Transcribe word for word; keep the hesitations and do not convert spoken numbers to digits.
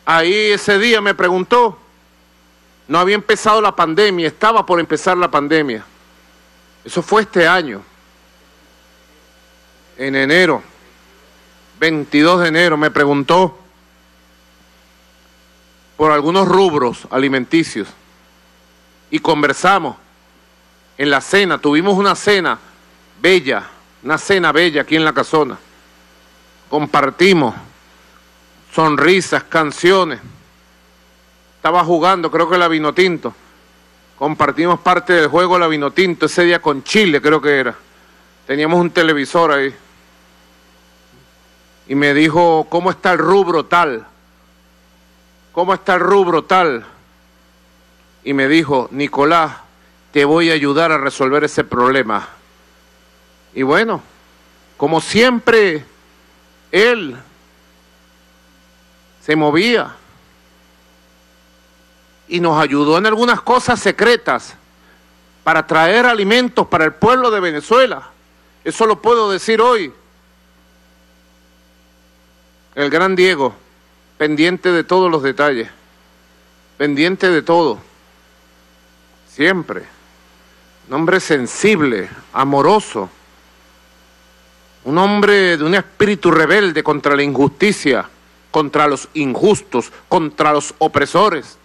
Ahí ese día me preguntó, no había empezado la pandemia, estaba por empezar la pandemia. Eso fue este año, en enero, veintidós de enero, me preguntó por algunos rubros alimenticios y conversamos en la cena, tuvimos una cena bella, una cena bella aquí en La Casona, compartimos sonrisas, canciones, estaba jugando, creo que la Vinotinto, compartimos parte del juego la Vinotinto, ese día con Chile creo que era, teníamos un televisor ahí, y me dijo, ¿cómo está el rubro tal? ¿Cómo está el rubro tal? Y me dijo, Nicolás, te voy a ayudar a resolver ese problema. Y bueno, como siempre, él se movía y nos ayudó en algunas cosas secretas para traer alimentos para el pueblo de Venezuela. Eso lo puedo decir hoy. El gran Diego, pendiente de todos los detalles, pendiente de todo, siempre. Un hombre sensible, amoroso, un hombre de un espíritu rebelde contra la injusticia, contra los injustos, contra los opresores.